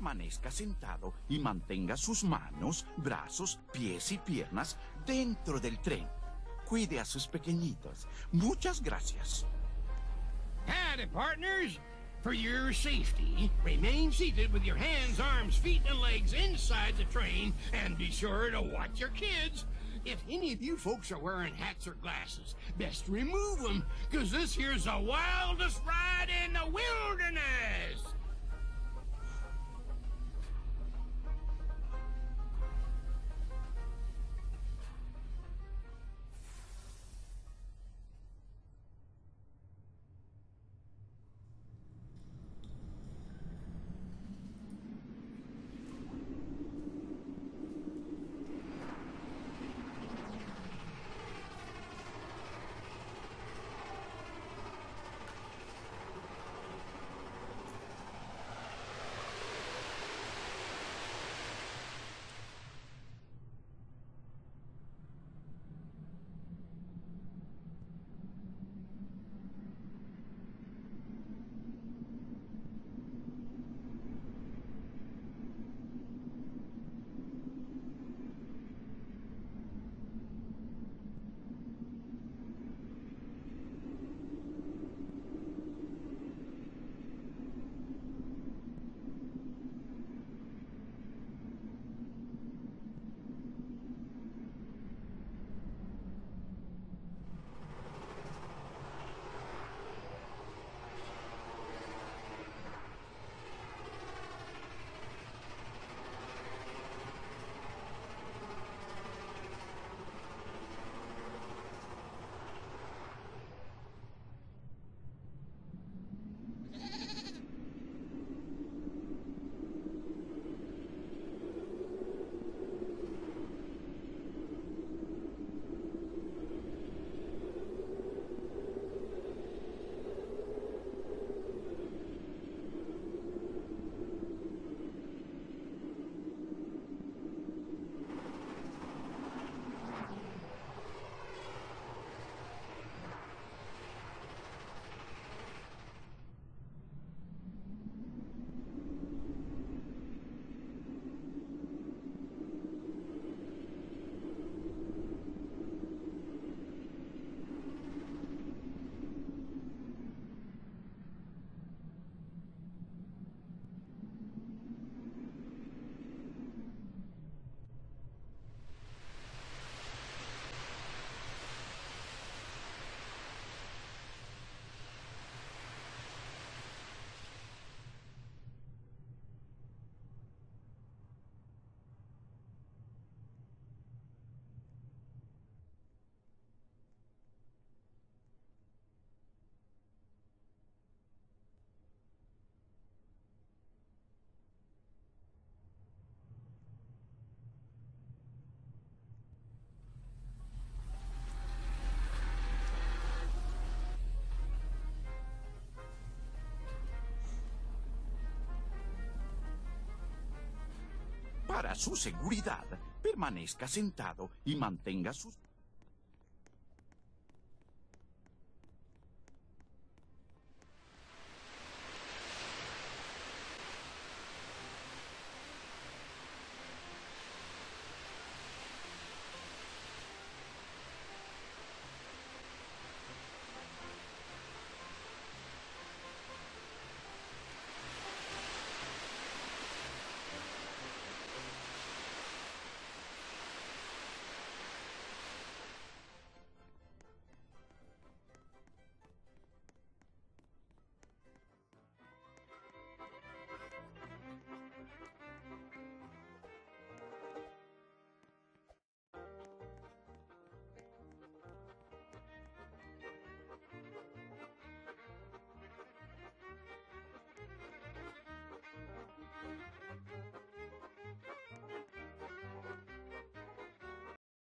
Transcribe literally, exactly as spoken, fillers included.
Permanezca sentado y mantenga sus manos, brazos, pies y piernas dentro del tren. Cuide a sus pequeñitos. Muchas gracias. Howdy, partners. For your safety, remain seated with your hands, arms, feet, and legs inside the train, and be sure to watch your kids. If any of you folks are wearing hats or glasses, best remove them, because this here's the wildest ride in the wilderness. Para su seguridad, permanezca sentado y mantenga sus...